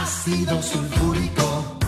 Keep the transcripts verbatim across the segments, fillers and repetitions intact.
Ácido sulfúrico,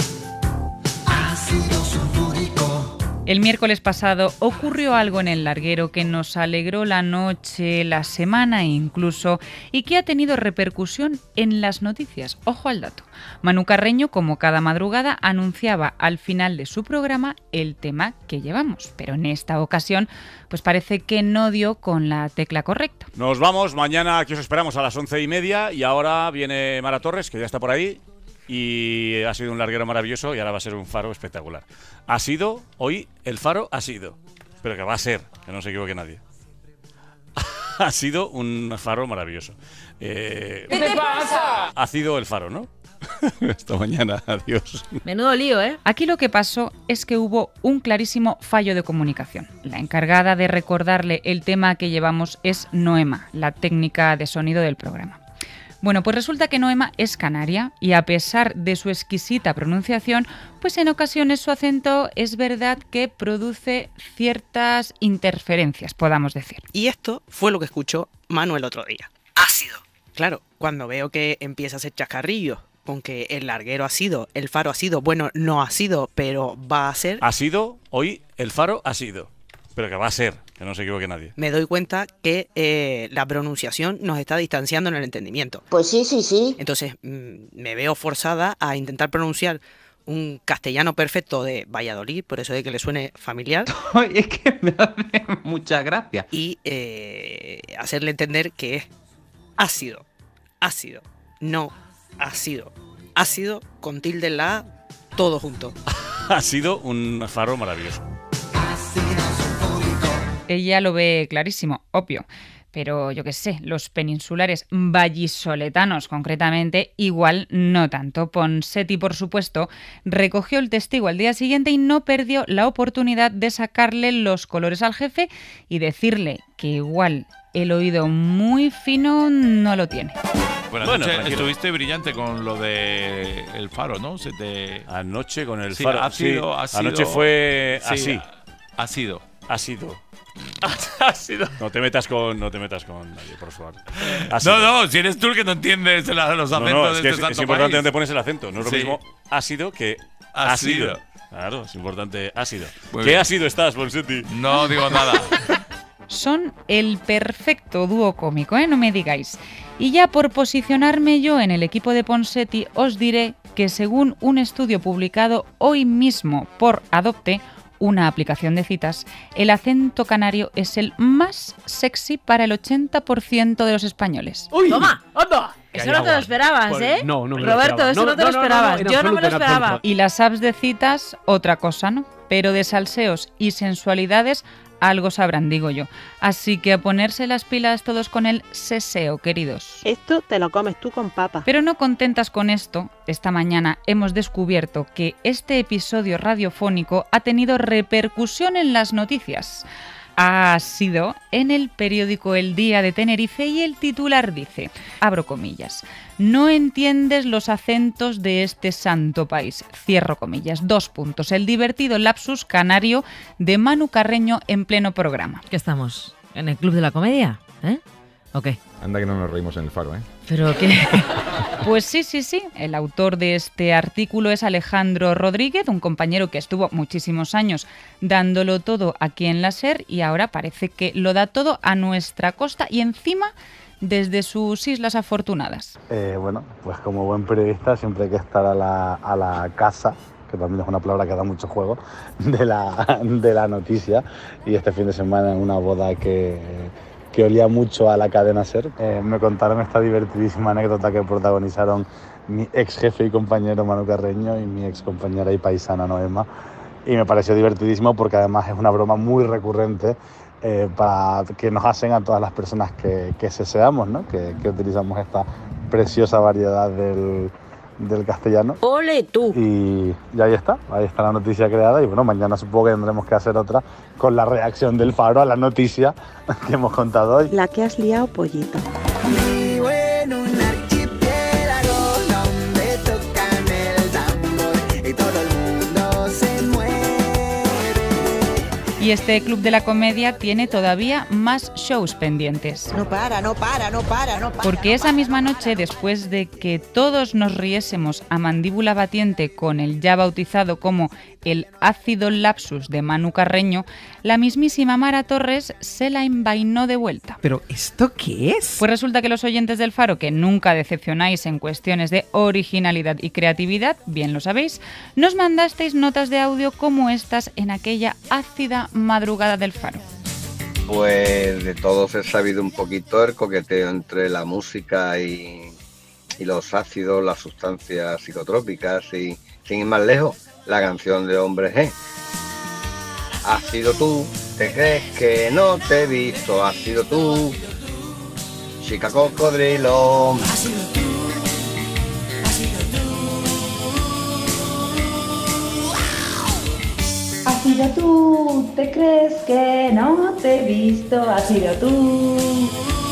ácido sulfúrico. El miércoles pasado ocurrió algo en el larguero que nos alegró la noche, la semana incluso, y que ha tenido repercusión en las noticias. Ojo al dato. Manu Carreño, como cada madrugada, anunciaba al final de su programa el tema que llevamos, pero en esta ocasión pues parece que no dio con la tecla correcta. Nos vamos, mañana aquí os esperamos a las once y media y ahora viene Mara Torres, que ya está por ahí. Y ha sido un larguero maravilloso y ahora va a ser un faro espectacular. Ha sido, hoy, el faro ha sido, pero que va a ser, que no se equivoque nadie. Ha sido un faro maravilloso. Eh, ¿Qué te pasa? Ha sido el faro, ¿no? Hasta mañana, adiós. Menudo lío, ¿eh? Aquí lo que pasó es que hubo un clarísimo fallo de comunicación. La encargada de recordarle el tema que llevamos es Noema, la técnica de sonido del programa. Bueno, pues resulta que Noema es canaria y a pesar de su exquisita pronunciación, pues en ocasiones su acento es verdad que produce ciertas interferencias, podamos decir. Y esto fue lo que escuchó Manu el otro día. Ácido. Claro, cuando veo que empieza a hacer chascarrillos con que el larguero ha sido, el faro ha sido, bueno, no ha sido, pero va a ser... Ha sido, hoy, el faro ha sido, pero que va a ser, que no se equivoque nadie. Me doy cuenta que eh, la pronunciación nos está distanciando en el entendimiento. Pues sí, sí, sí. Entonces mmm, me veo forzada a intentar pronunciar un castellano perfecto de Valladolid, por eso de que le suene familiar. Es que me hace mucha gracia. Y eh, hacerle entender que es ácido, ácido, no ácido, ácido con tilde en la A, todo junto. Ha sido un faro maravilloso. Ella lo ve clarísimo, obvio, pero yo qué sé, los peninsulares vallisoletanos concretamente, igual no tanto. Ponseti, por supuesto, recogió el testigo al día siguiente y no perdió la oportunidad de sacarle los colores al jefe y decirle que igual el oído muy fino no lo tiene. Bueno, Bueno, anoche tranquilo. estuviste brillante con lo de el faro, ¿no? Se te... Anoche con el Sí, faro. ha sido, sí. ha sido- Anoche fue Sí, así. Ha sido. Ha sido. Ha sido. No te metas con, no te metas con nadie, por favor. Ha No, sido. no, si eres tú el que no entiendes la- los No, acentos no, es de que este es, es santo importante país. dónde pones el acento. No es lo Sí. mismo ha sido que Ha ha sido. sido. Claro, es importante ha sido. Muy ¿Qué bien. ha sido estás, Ponseti? No digo nada. Son el perfecto dúo cómico, ¿eh? No me digáis. Y ya por posicionarme yo en el equipo de Ponseti, os diré que según un estudio publicado hoy mismo por Adopte, una aplicación de citas, el acento canario es el más sexy para el ochenta por ciento de los españoles. ¡Uy! ¡Toma! ¡Anda! Eso no te lo Callao. esperabas, Pues, ¿eh? no, no me lo Roberto, esperaba. eso No, no te no, lo no, no, esperabas. en Yo no absoluto, me lo en esperaba. absoluto. Y las apps de citas, otra cosa, ¿no? Pero de salseos y sensualidades, algo sabrán, digo yo. Así que a ponerse las pilas todos con el seseo, queridos. Esto te lo comes tú con papa. Pero no contentas con esto, esta mañana hemos descubierto que este episodio radiofónico ha tenido repercusión en las noticias. Ha sido en el periódico El Día de Tenerife y el titular dice, abro comillas, no entiendes los acentos de este santo país, cierro comillas, dos puntos, el divertido lapsus canario de Manu Carreño en pleno programa. ¿Qué estamos? ¿En el Club de la Comedia? ¿Eh? ¿O qué? Anda que no nos reímos en el faro, ¿eh? ¿Pero qué? Pues sí, sí, sí. El autor de este artículo es Alejandro Rodríguez, un compañero que estuvo muchísimos años dándolo todo aquí en la SER y ahora parece que lo da todo a nuestra costa y encima desde sus Islas Afortunadas. Eh, bueno, pues como buen periodista siempre hay que estar a la, a la caza, que también es una palabra que da mucho juego, de la, de la noticia. Y este fin de semana en una boda que... que olía mucho a la cadena SER. Eh, me contaron esta divertidísima anécdota que protagonizaron mi ex jefe y compañero Manu Carreño y mi ex compañera y paisana Noema. Y me pareció divertidísimo porque además es una broma muy recurrente eh, para que nos hacen a todas las personas que, que seseamos, ¿no? que, que utilizamos esta preciosa variedad del, del castellano. ¡Ole tú! Y, y ahí está, ahí está la noticia creada y bueno, mañana supongo que tendremos que hacer otra con la reacción del faro a la noticia que hemos contado hoy. La que has liado, pollito. Vivo en un archipiélago donde tocan el tambor y todo el mundo se mueve. Y este Club de la Comedia tiene todavía más shows pendientes. No para, no para, no para, no para. Porque esa misma noche, después de que todos nos riésemos a mandíbula batiente con el ya bautizado como el ácido lapsus de Manu Carreño, la mismísima Mara Torres se la envainó de vuelta. ¿Pero esto qué es? Pues resulta que los oyentes del Faro, que nunca decepcionáis en cuestiones de originalidad y creatividad, bien lo sabéis, nos mandasteis notas de audio como estas en aquella ácida madrugada del Faro. Pues de todos he sabido un poquito el coqueteo entre la música y, y los ácidos, las sustancias psicotrópicas y, sin ir más lejos, la canción de Hombre G. Has sido tú, te crees que no te he visto, has sido tú, chica cocodrilo. Has sido tú, has sido tú. Has sido tú, te crees que no te he visto, has sido tú.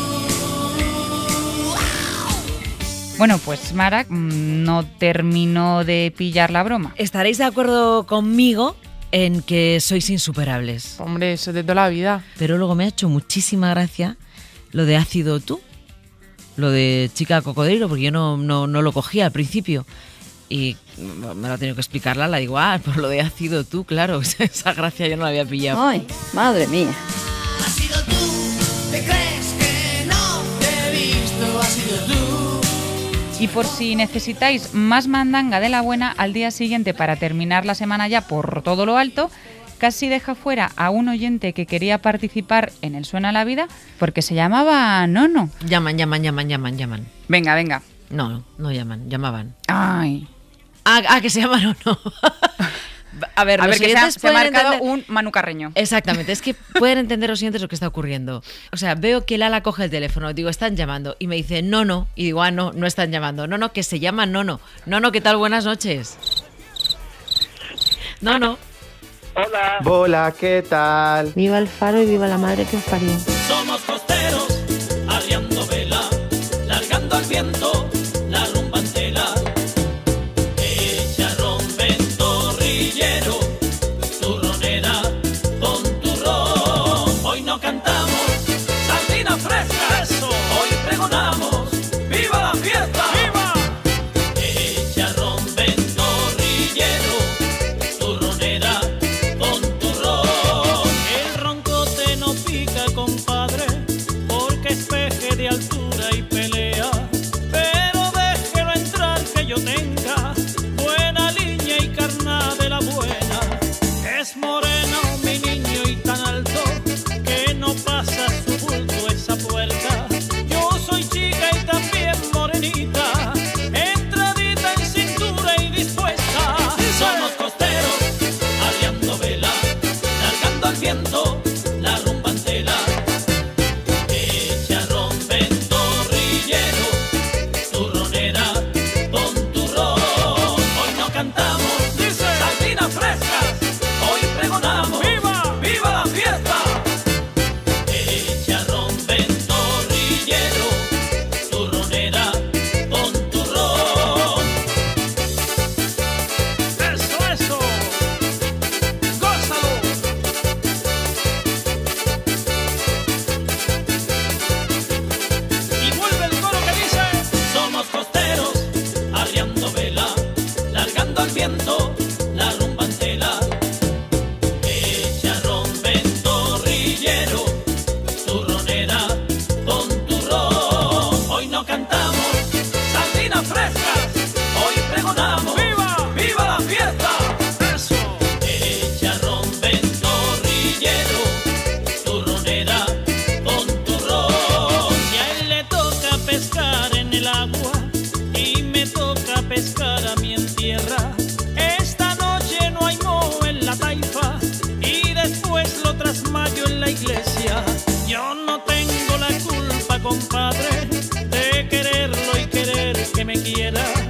Bueno, pues Mara no terminó de pillar la broma. Estaréis de acuerdo conmigo en que sois insuperables. Hombre, eso de toda la vida. Pero luego me ha hecho muchísima gracia lo de ácido tú, lo de chica cocodrilo, porque yo no, no, no lo cogía al principio. Y me lo ha tenido que explicar Lala. Digo, ah, por lo de ácido tú, claro, esa gracia yo no la había pillado. Ay, madre mía. Has sido tú, te crees que no te he visto, has sido tú. Y por si necesitáis más mandanga de la buena, al día siguiente, para terminar la semana ya por todo lo alto, casi deja fuera a un oyente que quería participar en el Suena la Vida porque se llamaba Nono. Llaman, llaman, llaman, llaman, llaman. Venga, venga. No, no, no llaman, llamaban. Ay. Ah, ah que se llaman Nono. A ver, a los ver, que se ha, se ha marcado entender... un Manu Carreño. Exactamente, es que pueden entender los siguientes lo que está ocurriendo. O sea, veo que Lala coge el teléfono, digo, están llamando, y me dice, no, no, y digo, ah, no, no están llamando. No, no, que se llama Nono. Nono, ¿qué tal? Buenas noches. Nono. Hola. Hola, ¿qué tal? Viva el Faro y viva la madre que os parió. Somos costeros, arriando vela, largando al viento la rumbantela. Echarrón, ventorrillero, turronera con turrón. Hoy no cantamos sardina fresca, eso. Hoy pregonamos, ¡viva la fiesta! ¡Viva! Echarrón, ventorrillero, turronera con turrón. El roncote no pica, compadre, porque es peje de altura y pelea. Pero déjelo entrar que yo tenga buena línea y carna de la buena. Es moreno mi niño y tan alto que no pasa su bulto esa puerta. Yo soy chica y también morenita, entradita en cintura y dispuesta. Somos costeros, arriando vela, largando al viento la rumbantela. Echarrón, ventorrillero, turronera con turrón. Hoy no cantamos sardinas frescas, hoy pregonamos, ¡viva! ¡Viva la fiesta! Echarrón, ventorrillero, turronera con turrón. Eso, eso, gózalo. Y vuelve el coro que dice: somos costeros, arriando vela, largando al viento la rumbantela. Echarrón, ventorrillero, turronera con turrón. Hoy no cantamos sardinas frescas, hoy pregonamos, ¡viva! ¡Viva la fiesta! Eso. Echarrón, ventorrillero, turronera con turrón. Si a él le toca pescar en el agua y me toca pescar a mí en tierra, esta noche no hay moho en la taifa y después lo trasmayo en la iglesia. Yo no tengo la culpa, compadre, de quererlo y querer que me quiera.